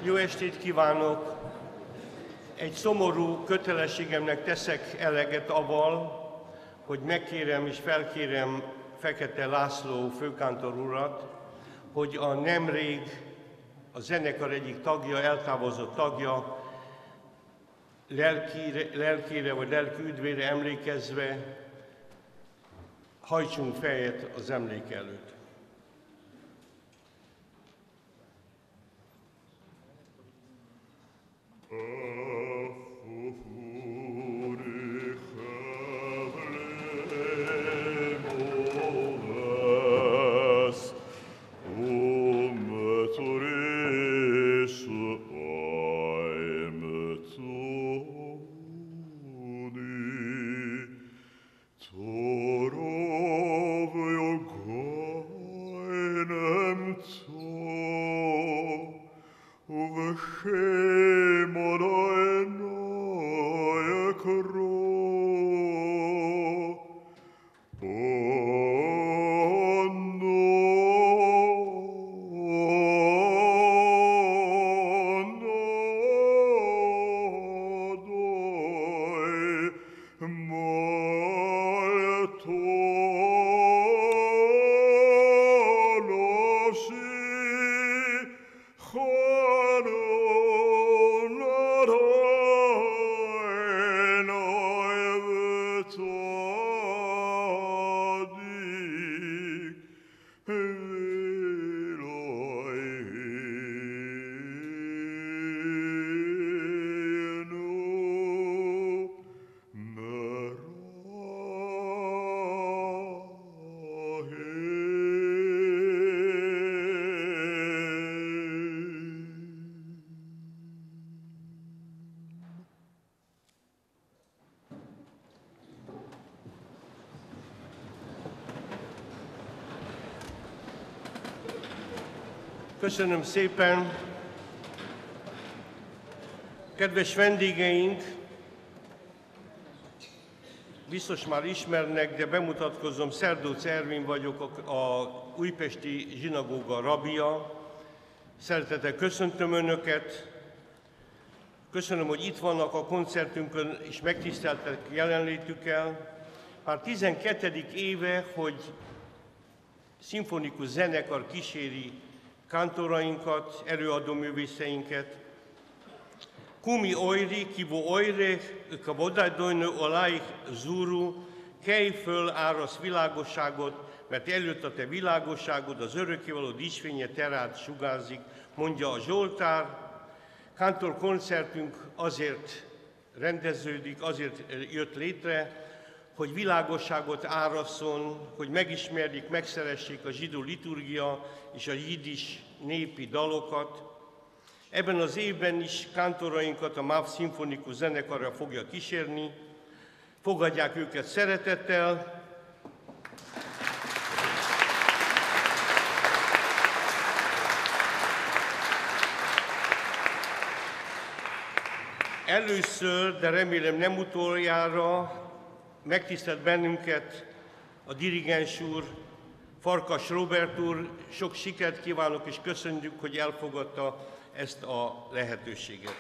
Jó estét kívánok! Egy szomorú kötelességemnek teszek eleget avval, hogy megkérem és felkérem Fekete László főkántor urat, hogy a nemrég a zenekar egyik tagja, eltávozott tagja, lelkére vagy lelki üdvére emlékezve hajtsunk fejet az emlék előtt. Köszönöm szépen! Kedves vendégeink, biztos már ismernek, de bemutatkozom, Szerdóc Ervin vagyok, a újpesti zsinagóga rabija. Szeretettel köszöntöm Önöket. Köszönöm, hogy itt vannak a koncertünkön, és megtiszteltek jelenlétükkel. Már 12. éve, hogy szimfonikus zenekar kíséri kántorainkat, előadóművészeinket. Kumi oiri, kivo oire, ka vodádojnő oláik zúru, kelj föl, árasz világosságot, mert előtt a te világosságod, az örökkévaló dicsfénye te rád sugárzik, mondja a Zsoltár. Kántor koncertünk azért rendeződik, azért jött létre, hogy világosságot árasszon, hogy megismerjék, megszeressék a zsidó liturgia és a jiddis népi dalokat. Ebben az évben is kántorainkat a MÁV szimfonikus zenekarra fogja kísérni. Fogadják őket szeretettel. Először, de remélem nem utoljára, megtisztelt bennünket a dirigens úr, Farkas Róbert úr. Sok sikert kívánok, és köszönjük, hogy elfogadta ezt a lehetőséget.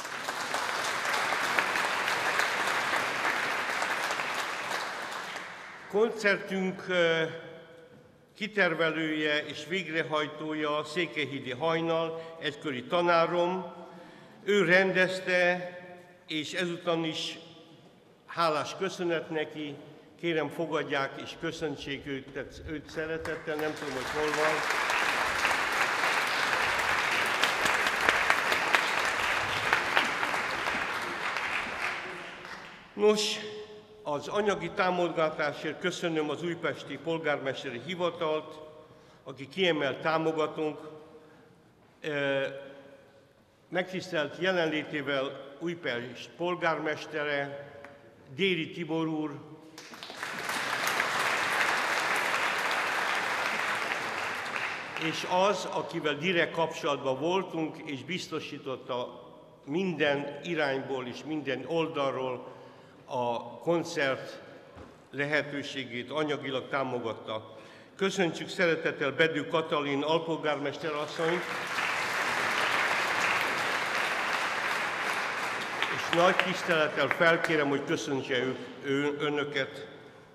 Koncertünk kitervelője és végrehajtója Székelyhídi Hajnal, egykori tanárom. Ő rendezte, és ezután is hálás köszönet neki. Kérem, fogadják és köszöntsék őt szeretettel, nem tudom, hogy hol van. Nos, az anyagi támogatásért köszönöm az újpesti polgármesteri hivatalt, aki kiemelt támogatónk. Megtisztelt jelenlétével Újpest polgármestere, Déri Tibor úr, és az, akivel direkt kapcsolatban voltunk, és biztosította minden irányból és minden oldalról a koncert lehetőségét, anyagilag támogatta. Köszönjük szeretettel Bedő Katalin alpolgármester asszonyt, és nagy tisztelettel felkérem, hogy köszöntse önöket.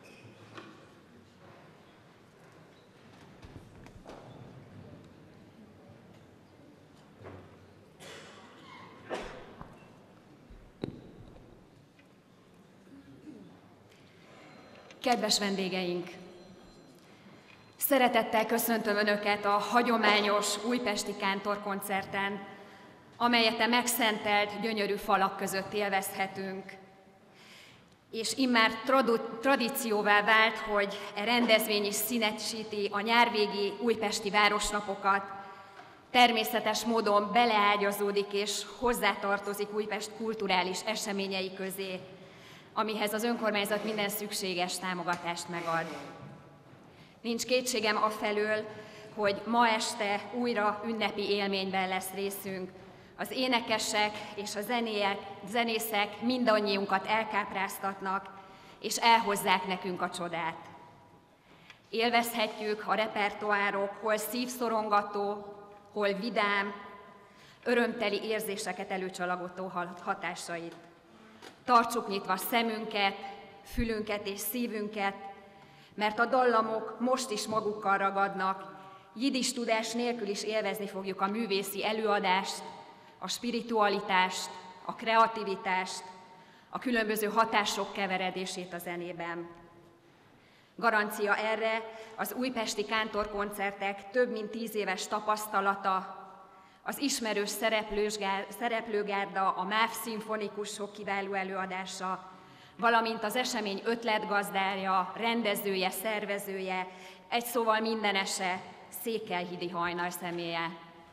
Kedves vendégeink! Szeretettel köszöntöm Önöket a hagyományos újpesti kántorkoncerten, amelyet a megszentelt, gyönyörű falak között élvezhetünk. És immár tradícióvá vált, hogy e rendezvény is színesíti a nyárvégi újpesti városnapokat, természetes módon beleágyazódik és hozzátartozik Újpest kulturális eseményei közé, amihez az önkormányzat minden szükséges támogatást megad. Nincs kétségem afelől, hogy ma este újra ünnepi élményben lesz részünk. Az énekesek és a zenészek mindannyiunkat elkápráztatnak, és elhozzák nekünk a csodát. Élvezhetjük a repertoárok hol szívszorongató, hol vidám, örömteli érzéseket előcsalagodó hatásait. Tartsuk nyitva szemünket, fülünket és szívünket, mert a dallamok most is magukkal ragadnak, jiddis tudás nélkül is élvezni fogjuk a művészi előadást, a spiritualitást, a kreativitást, a különböző hatások keveredését a zenében. Garancia erre az újpesti kántorkoncertek több mint 10 éves tapasztalata, az ismerős szereplőgárda, a MÁV szimfonikusok kiváló előadása, valamint az esemény ötletgazdája, rendezője, szervezője, egy szóval mindenese, Székelyhidi Hajnal személye.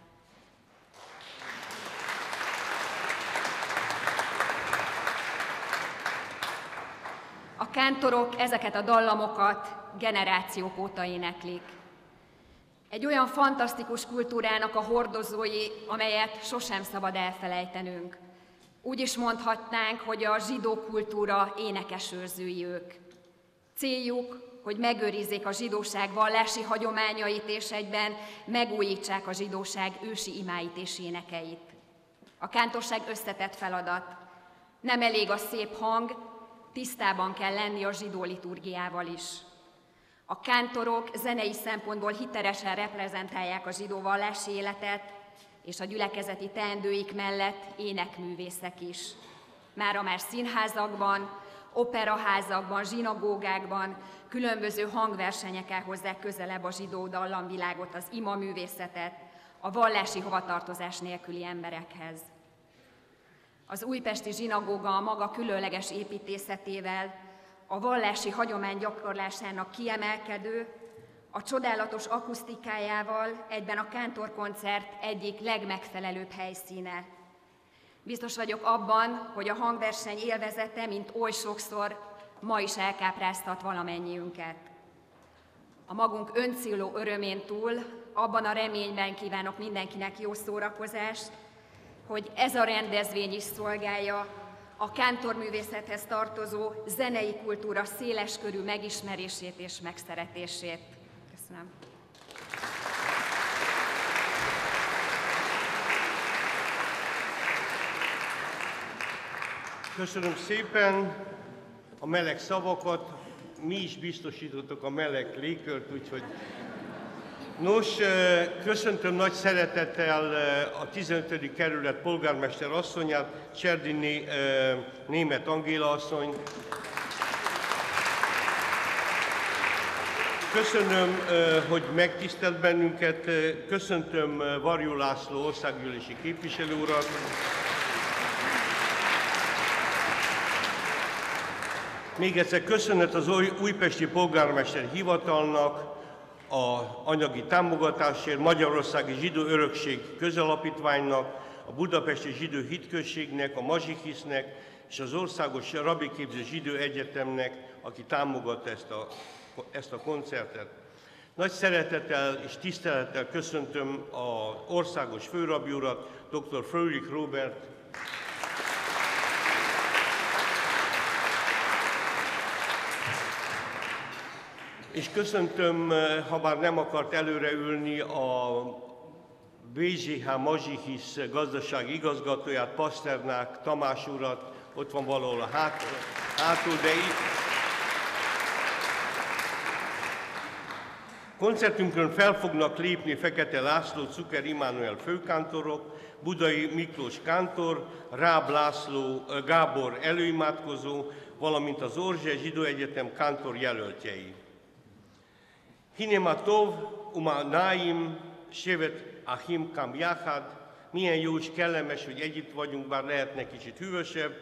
A kántorok ezeket a dallamokat generációk óta éneklik. Egy olyan fantasztikus kultúrának a hordozói, amelyet sosem szabad elfelejtenünk. Úgy is mondhatnánk, hogy a zsidó kultúra énekesőrzői ők. Céljuk, hogy megőrizzék a zsidóság vallási hagyományait és egyben megújítsák a zsidóság ősi imáit és énekeit. A kántorság összetett feladat. Nem elég a szép hang, tisztában kell lenni a zsidó liturgiával is. A kántorok zenei szempontból hitelesen reprezentálják a zsidó vallási életet, és a gyülekezeti teendőik mellett énekművészek is. Mára már színházakban, operaházakban, zsinagógákban, különböző hangversenyekkel hozzák közelebb a zsidó dallamvilágot, az imaművészetet, a vallási hovatartozás nélküli emberekhez. Az újpesti zsinagóga a maga különleges építészetével, a vallási hagyomány gyakorlásának kiemelkedő, a csodálatos akusztikájával egyben a kántorkoncert egyik legmegfelelőbb helyszíne. Biztos vagyok abban, hogy a hangverseny élvezete, mint oly sokszor, ma is elkápráztat valamennyiünket. A magunk öncéló örömén túl, abban a reményben kívánok mindenkinek jó szórakozást, hogy ez a rendezvény is szolgálja a kántorművészethez tartozó zenei kultúra széleskörű megismerését és megszeretését. Köszönöm. Köszönöm szépen a meleg szavakat, mi is biztosítottuk a meleg légkört, úgyhogy... Nos, köszöntöm nagy szeretettel a 15. kerület polgármester asszonyát, Cserdini Németh Angéla asszony. Köszönöm, hogy megtisztelt bennünket, köszöntöm Varjú László országgyűlési képviselő urat. Még egyszer köszönet az újpesti polgármester hivatalnak, az anyagi támogatásért, Magyarországi Zsidó Örökség Közalapítványnak, a Budapesti Zsidó Hitközségnek, a Mazsihisznek és az Országos Rabiképző Zsidó Egyetemnek, aki támogatta ezt a koncertet. Nagy szeretettel és tisztelettel köszöntöm az országos főrabbi urat, dr. Fröhlich Róbert, és köszöntöm, ha bár nem akart előre ülni, a BZH Mazsihisz gazdasági igazgatóját, Pasternák Tamás urat, ott van valahol a hátul, de koncertünkön fel fognak lépni Fekete László, Cuker Immanuel főkántorok, Budai Miklós kántor, Ráb László, Gábor előimádkozó, valamint az Orzse Zsidó Egyetem kántor jelöltjei. Hinema tov, uma naim, shevet ahim kam yachad, milyen jó és kellemes, hogy együtt vagyunk, bár lehetne kicsit hűvösebb.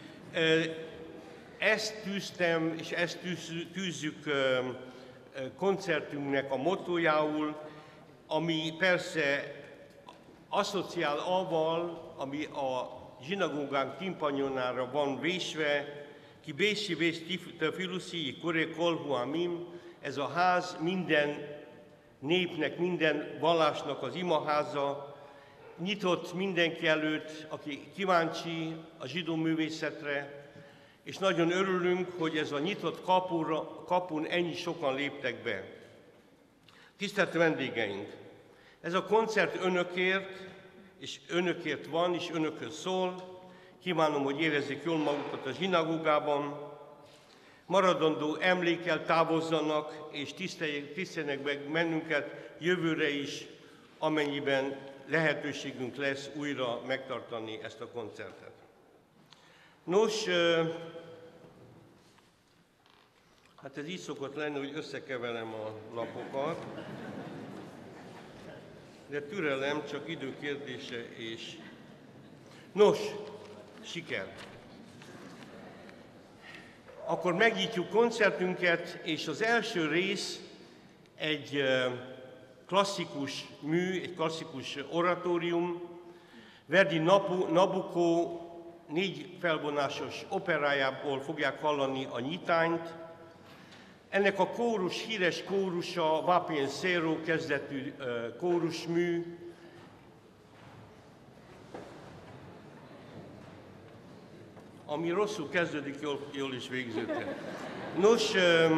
Ezt tűztem, és ezt tűzzük koncertünknek a mottójául, ami persze asszociál avval, ami a zsinagógánk timpanyonára van vésve, ki bési vés filuszi, kore kolhu amim, ez a ház minden népnek, minden vallásnak az imaháza, nyitott mindenki előtt, aki kíváncsi a zsidó művészetre, és nagyon örülünk, hogy ez a nyitott kapun ennyi sokan léptek be. Tisztelt vendégeink! Ez a koncert önökért, és önökért van, és önökhöz szól. Kívánom, hogy érezzék jól magukat a zsinagógában. Maradandó emlékkel távozzanak, és tiszteljenek meg bennünket jövőre is, amennyiben lehetőségünk lesz újra megtartani ezt a koncertet. Nos, hát ez így szokott lenni, hogy összekeverem a lapokat, de türelem, csak idő kérdése és... Nos, siker! Akkor megnyitjuk koncertünket, és az első rész egy klasszikus mű, egy klasszikus oratórium. Verdi Nabucco 4 felvonásos operájából fogják hallani a nyitányt. Ennek a kórus, híres kórusa, Va Pensero kezdetű kórusmű. Ami rosszul kezdődik, jól is végződhet. Nos,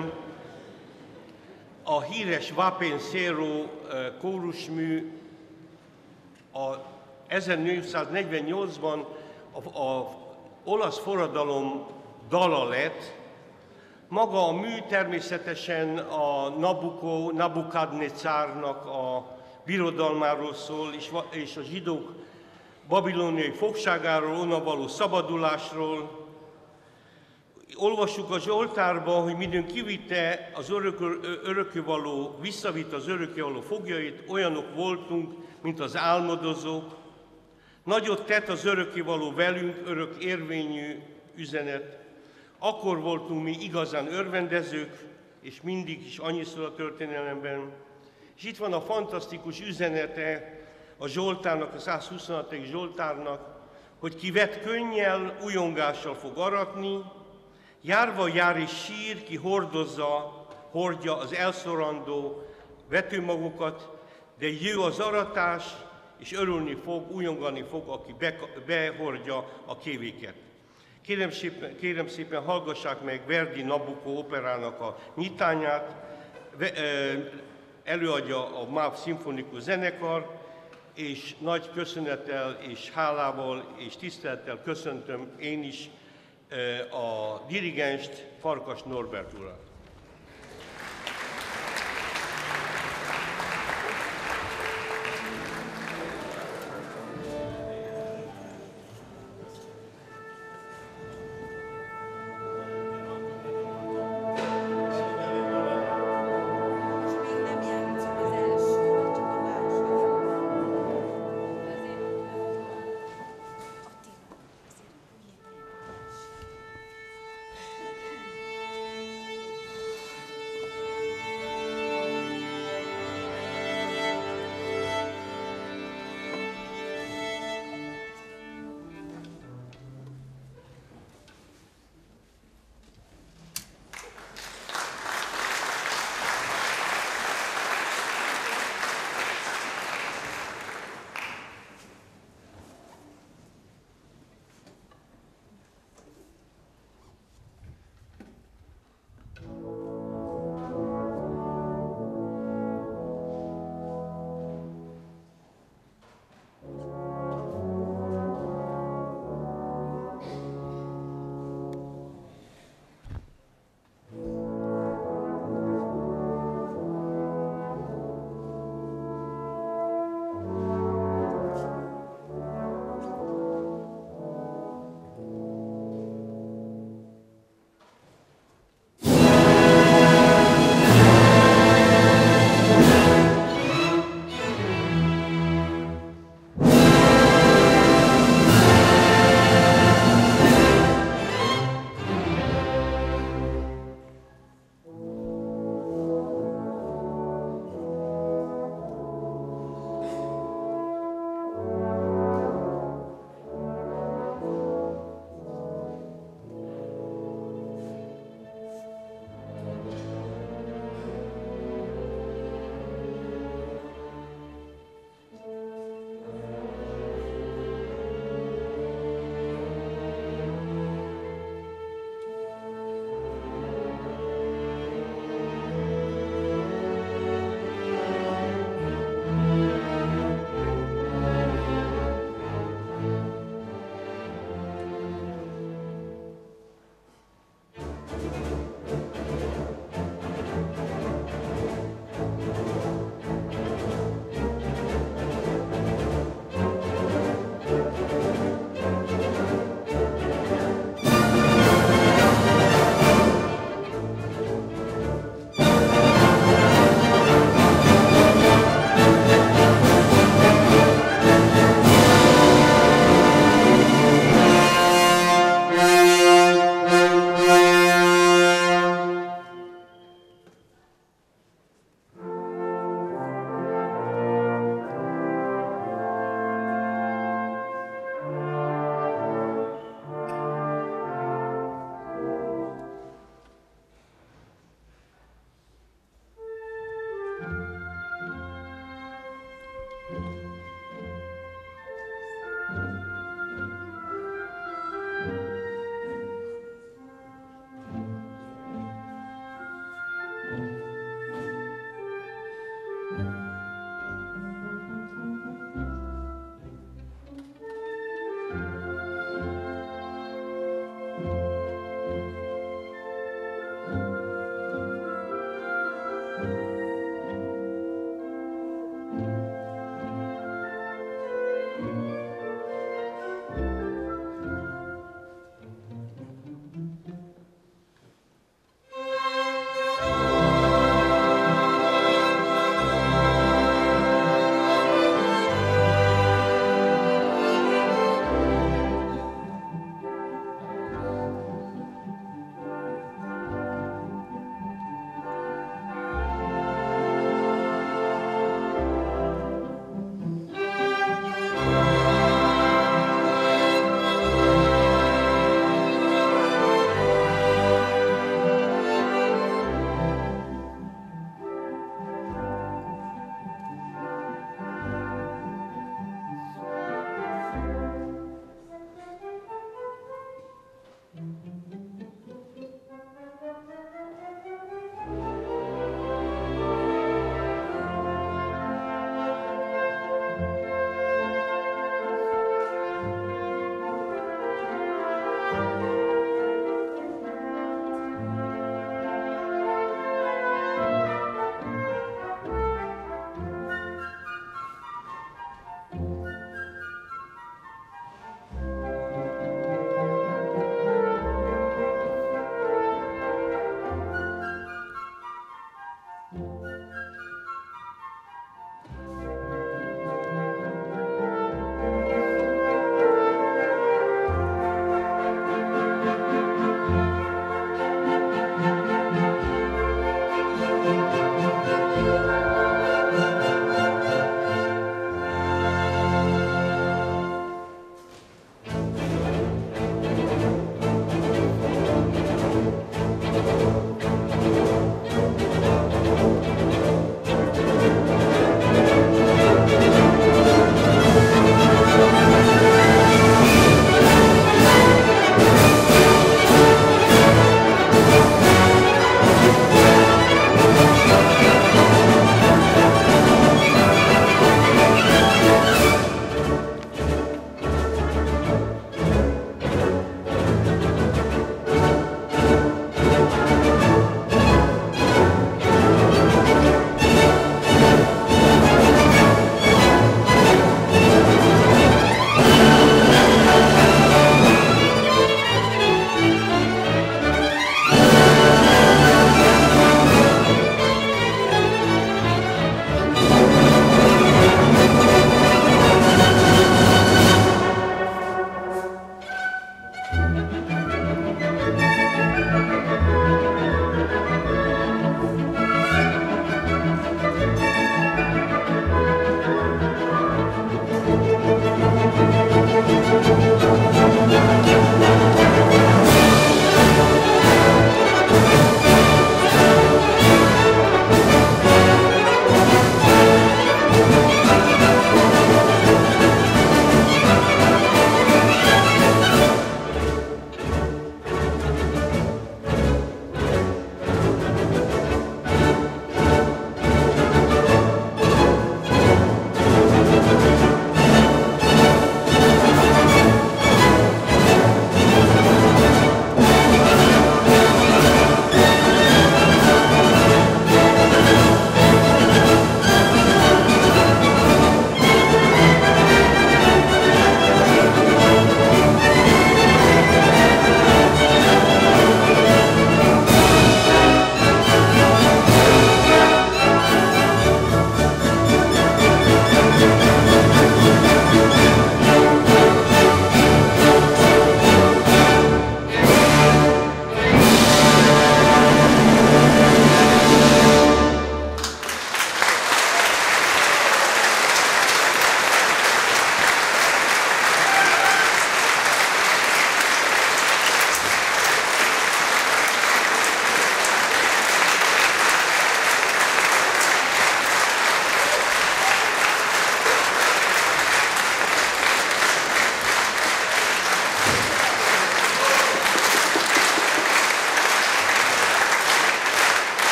a híres Va Pensero kórusmű a 1448-ban az olasz forradalom dala lett. Maga a mű természetesen a Nabukadnecárnak a birodalmáról szól, és a zsidók babiloniai fogságáról, onnan való szabadulásról. Olvassuk a Zsoltárba, hogy midőn kivitte az örökkévaló, visszavitte az örökkévaló foglyait, olyanok voltunk, mint az álmodozók. Nagyot tett az örökkévaló velünk, örök érvényű üzenet. Akkor voltunk mi igazán örvendezők, és mindig is annyiszor a történelemben. És itt van a fantasztikus üzenete a Zsoltárnak, a 126. Zsoltárnak, hogy ki vet könnyel, ujjongással fog aratni, járva jár és sír, ki hordja az elszorandó vetőmagokat, de jő az aratás, és örülni fog, ujjongani fog, aki behordja a kévéket. Kérem szépen, hallgassák meg Verdi Nabucco operának a nyitányát, előadja a MÁV Szimfonikus Zenekar, és nagy köszönettel és hálával és tisztelettel köszöntöm én is a dirigenst, Farkas Norbert urat.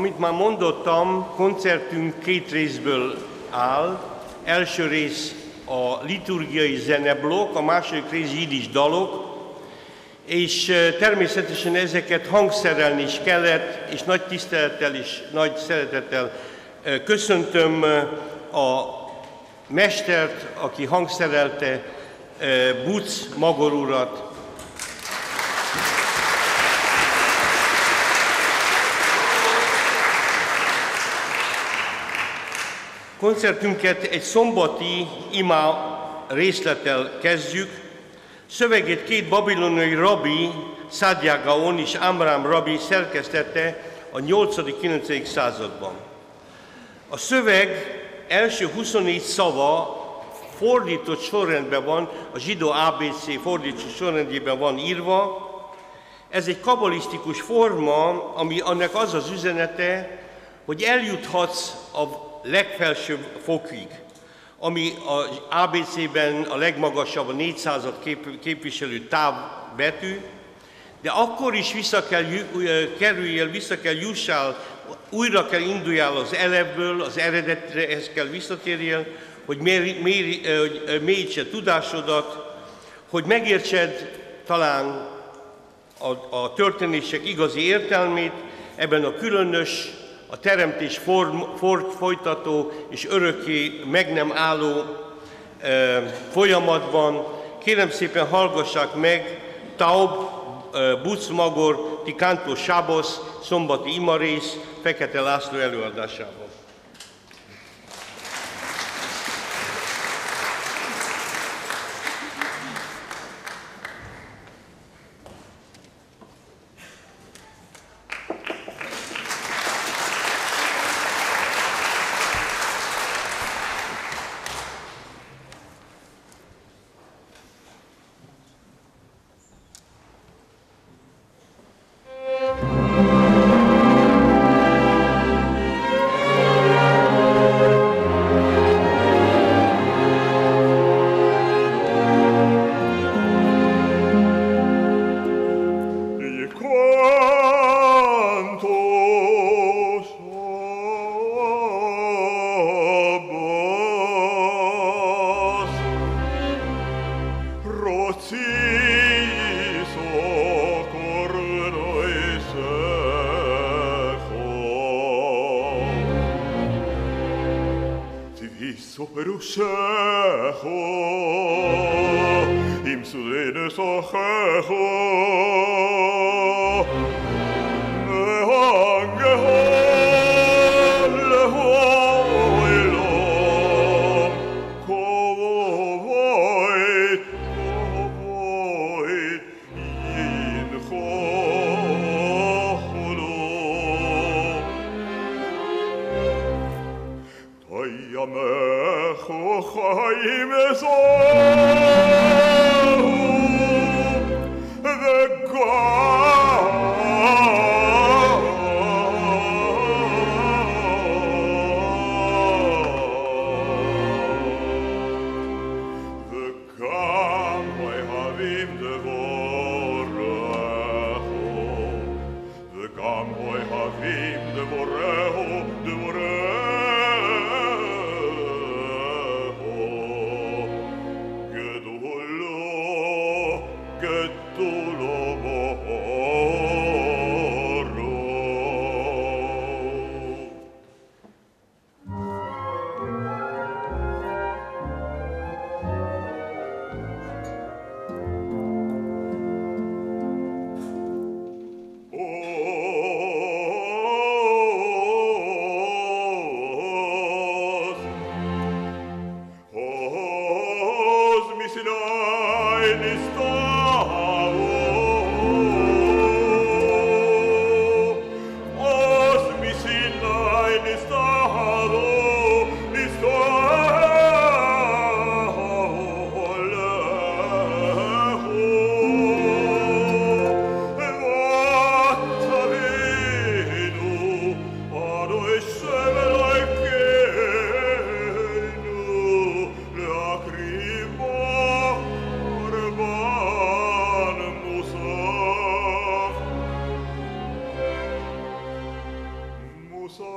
Amit már mondottam, koncertünk két részből áll. Első rész a liturgiai zeneblokk, a második rész jiddis dalok, és természetesen ezeket hangszerelni is kellett, és nagy tisztelettel és nagy szeretettel köszöntöm a mestert, aki hangszerelte, Buc Magor urat. Koncertünket egy szombati ima részlettel kezdjük. Szövegét két babiloniai rabbi, Szadia Gaon és Amram rabbi szerkesztette a 8.-9. században. A szöveg első 24 szava fordított sorrendben van, a zsidó ABC fordított sorrendjében van írva. Ez egy kabalisztikus forma, ami annak az az üzenete, hogy eljuthatsz a legfelsőbb fokig, ami az ABC-ben a legmagasabb, a 400-at képviselő távbetű, de akkor is vissza kell jussál, újra kell induljál az elevből, az eredetre, ehhez kell visszatérjél, hogy mélyítse tudásodat, hogy megértsed talán a történések igazi értelmét ebben a különös, a teremtés folytató és örökké meg nem álló folyamatban. Kérem szépen hallgassák meg Taub, Buc Magor, Ti Canto Shabbos, szombati imarész, Fekete László előadásában.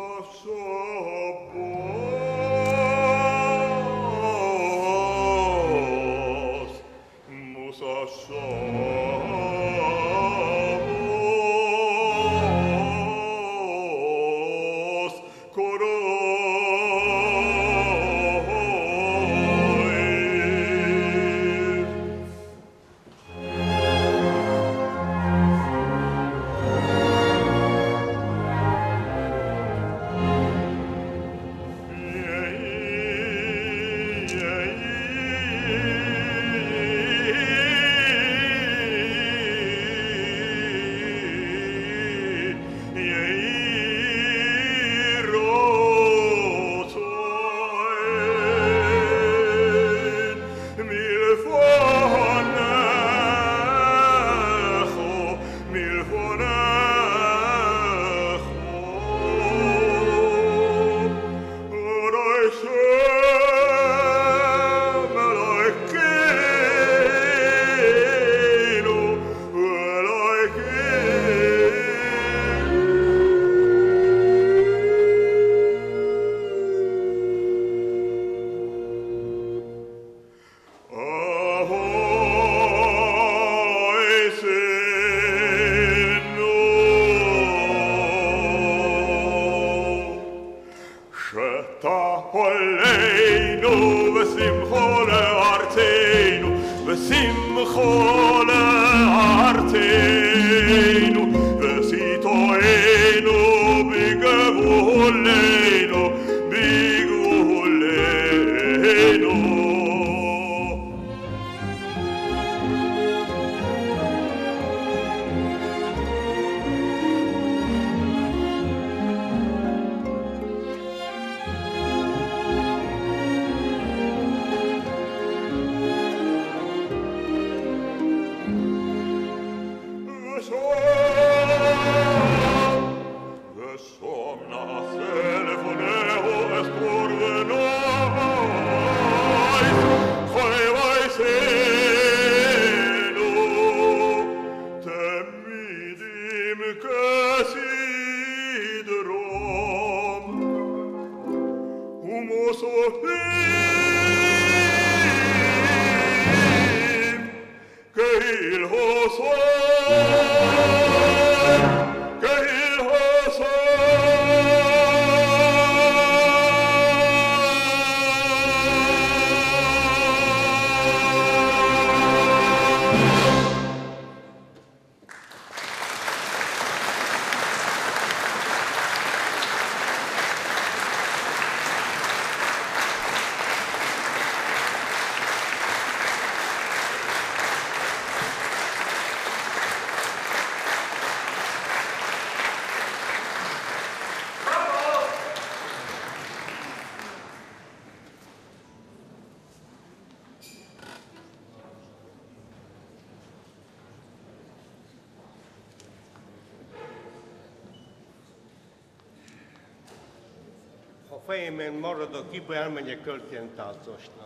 Fejemen marad a kiba, elmegyek költénytáncosnak.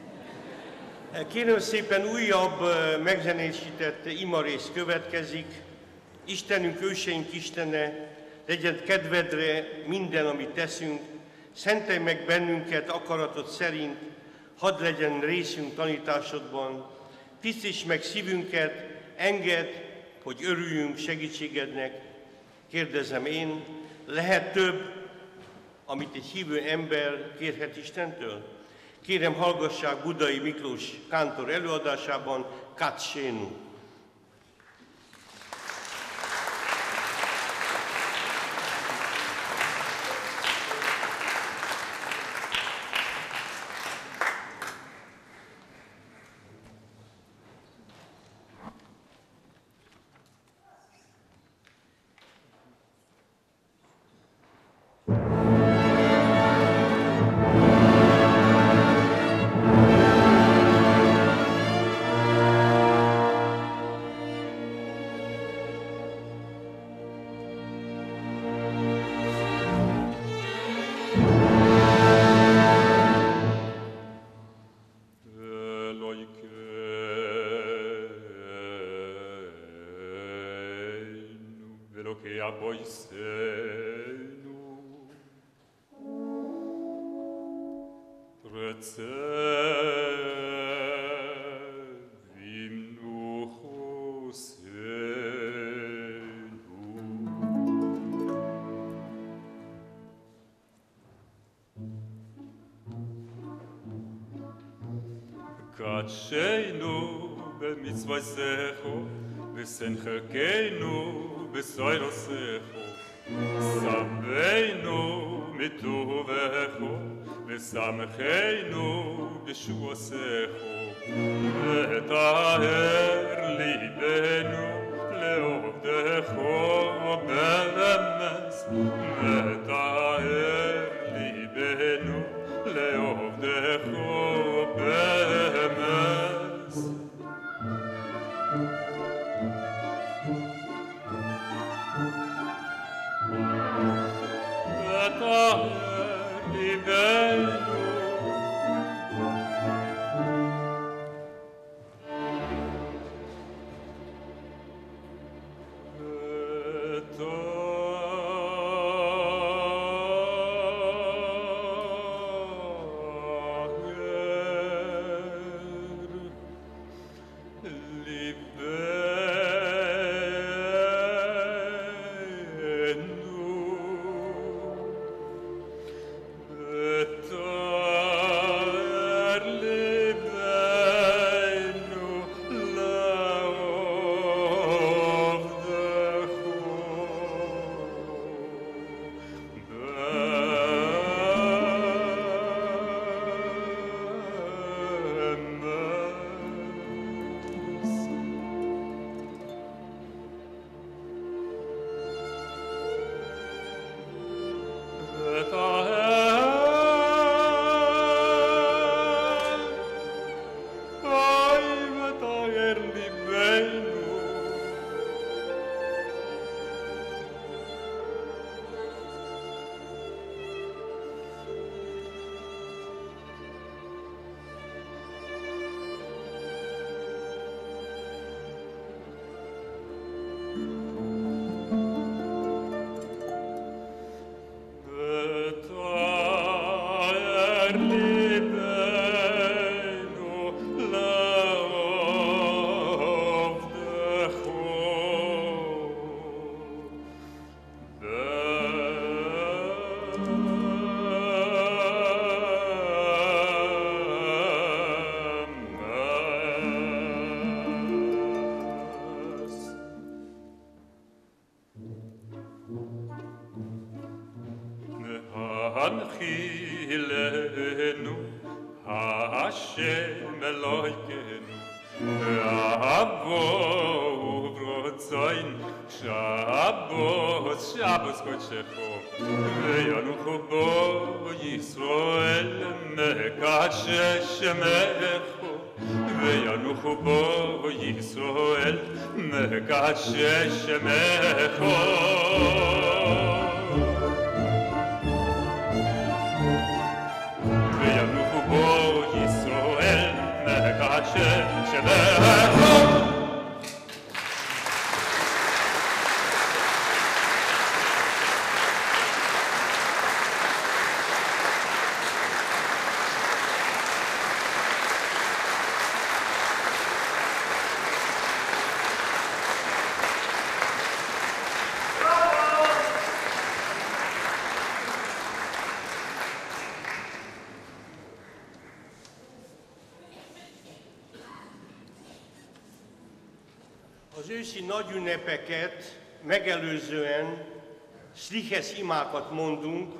Kérem szépen, újabb megzenésített imarész következik. Istenünk, őseink Istene, legyen kedvedre minden, amit teszünk, szentelj meg bennünket akaratod szerint, hadd legyen részünk tanításodban, tisztíts meg szívünket, engedd, hogy örüljünk segítségednek. Kérdezem én, lehet több, amit egy hívő ember kérhet Istentől? Kérem, hallgassák Budai Miklós kántor előadásában Katsénu. קדשנו במצוותיך ושמחנו בסוירוסך סבנו מטובך ושמחנו בשועסך וטהר ליבנו לעובדך באמץ וטהר ליבנו לעובדך באמץ וטהר ליבנו הנחילנו השם אלוהינו אבו ברצון שבוס קודשךו וינוחו בו ישראל מקדש שמך וינוחו בו ישראל מקדש שמך וינוחו בו ישראל מקדש שמך Az őszi nagyünnepeket megelőzően szliches imákat mondunk,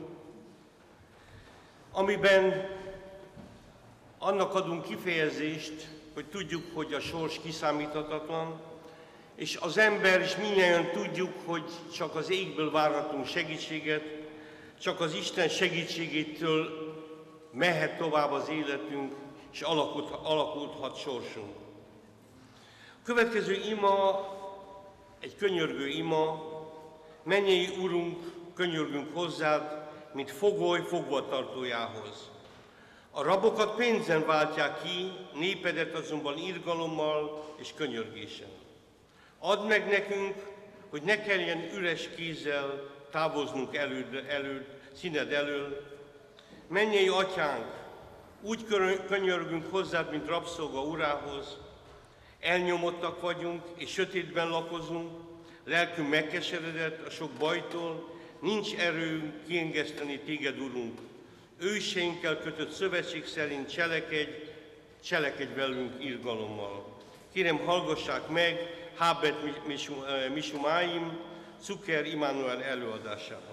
amiben annak adunk kifejezést, hogy tudjuk, hogy a sors kiszámíthatatlan, és az ember is mindjárt tudjuk, hogy csak az égből várhatunk segítséget, csak az Isten segítségétől mehet tovább az életünk, és alakulhat sorsunk. A következő ima egy könyörgő ima, mennyei Urunk, könyörgünk hozzád, mint fogoly fogvatartójához. A rabokat pénzen váltják ki, népedet azonban irgalommal és könyörgésen. Add meg nekünk, hogy ne kelljen üres kézzel távoznunk színed elől. Mennyei Atyánk, Úgy könyörgünk hozzád, mint rabszolga urához, elnyomottak vagyunk, és sötétben lakozunk, lelkünk megkeseredett a sok bajtól, nincs erőnk kiengeszteni téged, Urunk. Őseinkkel kötött szövetség szerint cselekedj velünk irgalommal. Kérem, hallgassák meg Habet Mishumáim, Cuker Immanuel előadásában.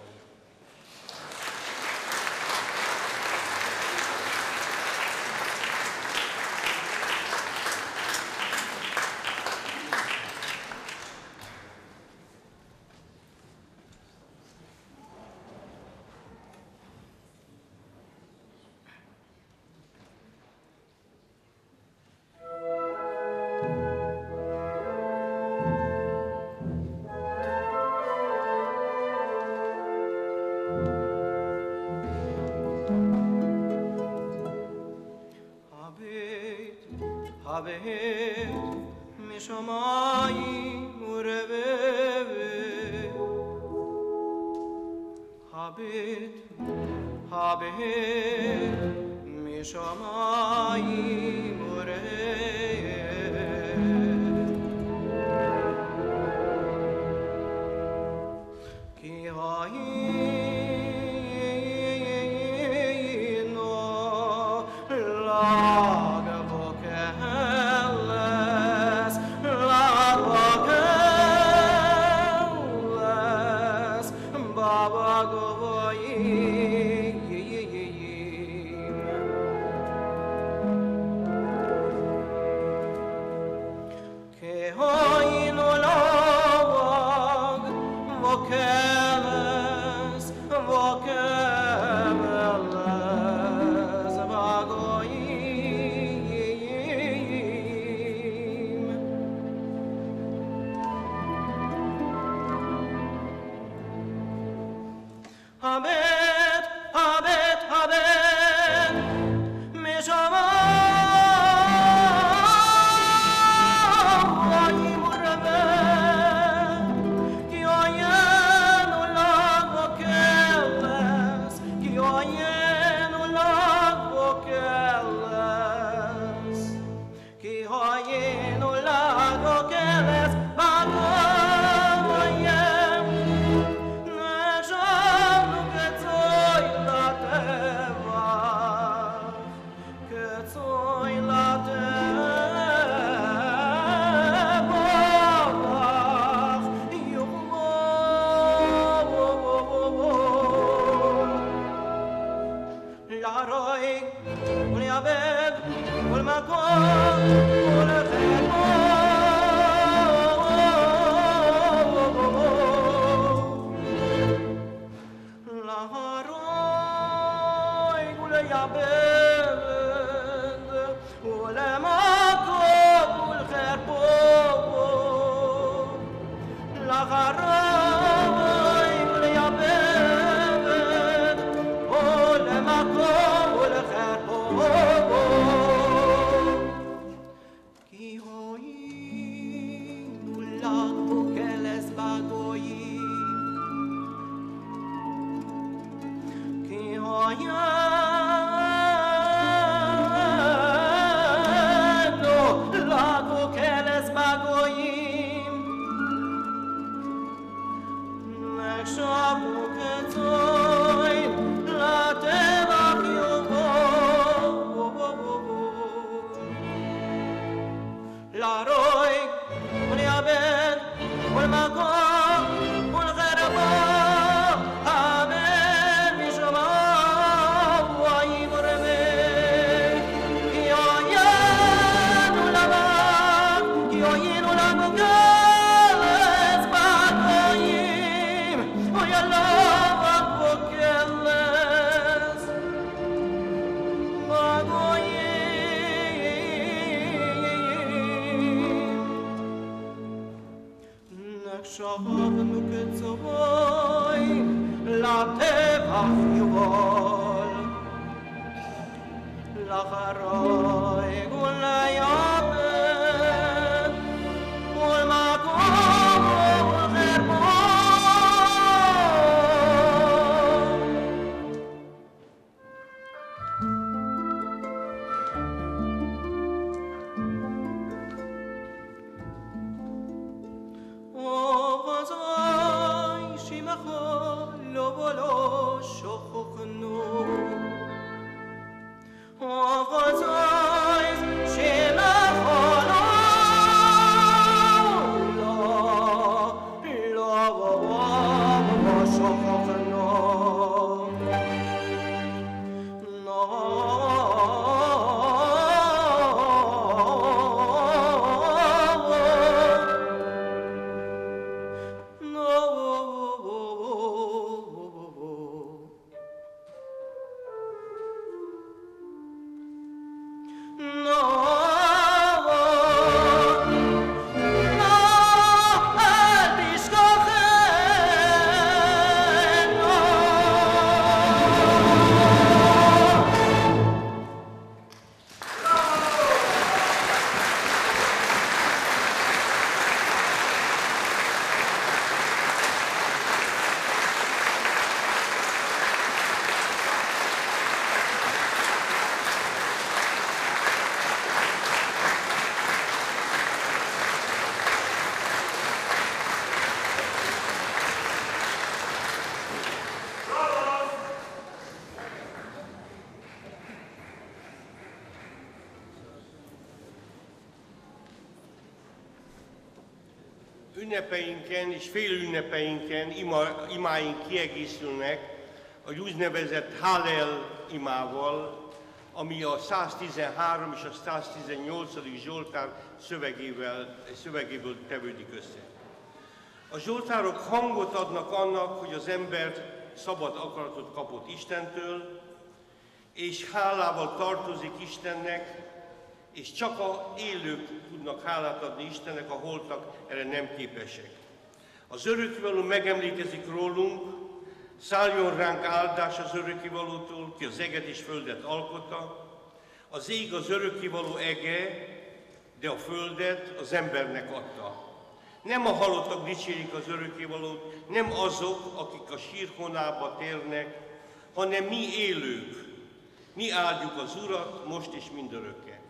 Ünnepeinken és félünnepeinken imáink kiegészülnek a úgynevezett Hallel imával, ami a 113 és a 118. Zsoltár szövegéből tevődik össze. A zsoltárok hangot adnak annak, hogy az ember szabad akaratot kapott Istentől, és hálával tartozik Istennek, és csak a élők tudnak hálát adni Istennek, a holtak erre nem képesek. Az örökkévaló megemlékezik rólunk, szálljon ránk áldás az örökkévalótól, ki az eget és földet alkotta. Az ég az örökkévaló ege, de a földet az embernek adta. Nem a halottak dicsérik az örökkévalót, nem azok, akik a sírhonába térnek, hanem mi élők. Mi áldjuk az Urat most és mindörökké.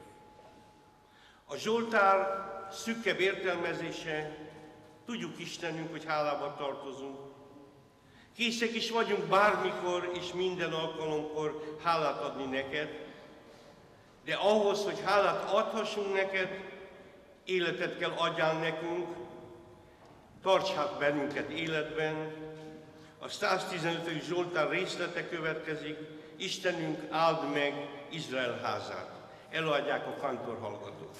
A Zsoltár szűkebb értelmezése, tudjuk Istenünk, hogy hálával tartozunk. Készek is vagyunk bármikor és minden alkalomkor hálát adni neked, de ahhoz, hogy hálát adhassunk neked, életet kell adjál nekünk, tarts hát bennünket életben. A 115. Zsoltár részlete következik, Istenünk áld meg Izrael házát. Előadják a kántorhallgatók.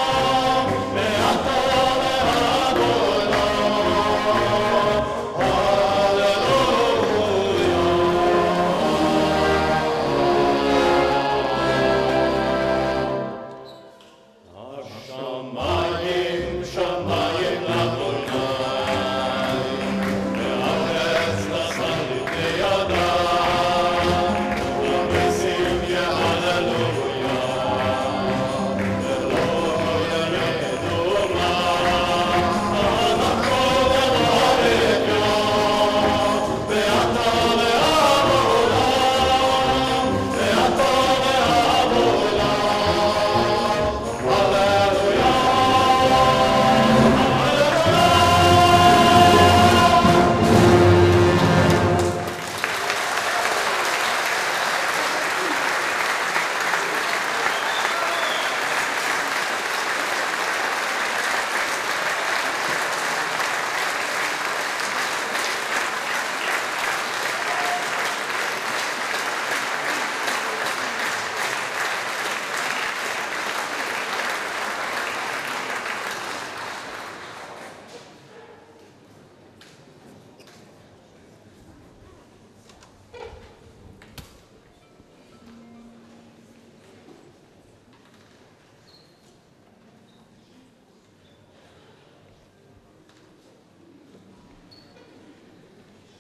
Oh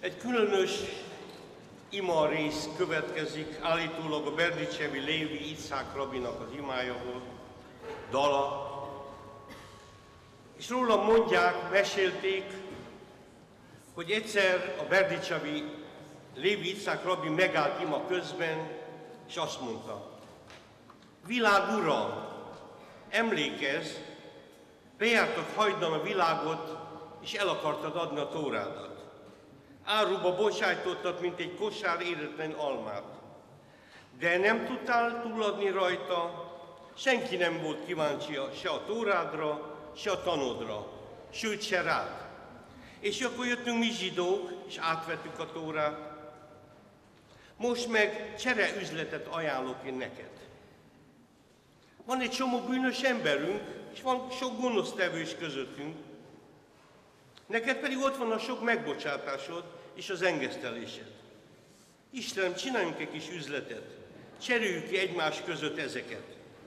Egy különös ima rész következik, állítólag a Berdicsevi Lévi Itzhák rabinak az imája volt, dala. És róla mondják, mesélték, hogy egyszer a Berdicsevi Lévi Itzhák rabbi megállt ima közben, és azt mondta: világ ura, emlékezz, bejártad hajdan a világot, és el akartad adni a Tórádat. Áruba bocsájtottad, mint egy kosár éretlen almát. De nem tudtál túladni rajta, senki nem volt kíváncsi se a Tórádra, se a tanodra, sőt se rád. És akkor jöttünk mi zsidók, és átvettük a Tórát. Most meg csere üzletet ajánlok én neked. Van egy csomó bűnös emberünk, és van sok gonosztevő is közöttünk. Neked pedig ott van a sok megbocsátásod és az engesztelésed. Istenem, csináljunk egy kis üzletet, cseréljük ki egymás között ezeket.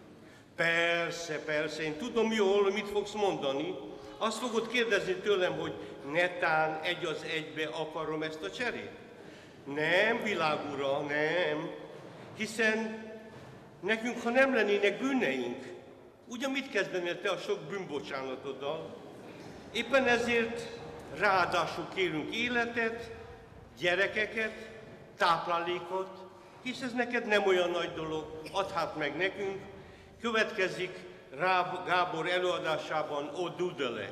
Persze, persze, én tudom jól, mit fogsz mondani. Azt fogod kérdezni tőlem, hogy netán egy az egybe akarom ezt a cserét? Nem, világura, nem. Hiszen nekünk, ha nem lennének bűneink, ugyan mit kezdenél te a sok bűnbocsánatoddal? Éppen ezért ráadásul kérünk életet, gyerekeket, táplálékot, hisz ez neked nem olyan nagy dolog, add hát meg nekünk. Következik Ráb Gábor előadásában O Dudele.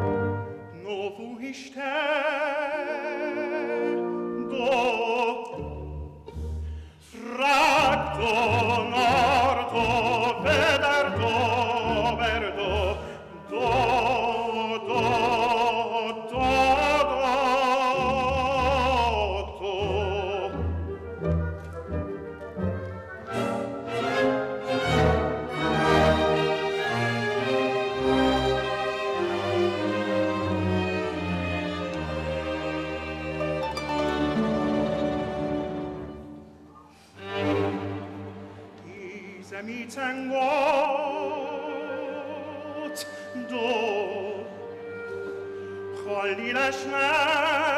Do Semiten Gott, do, halli lesne,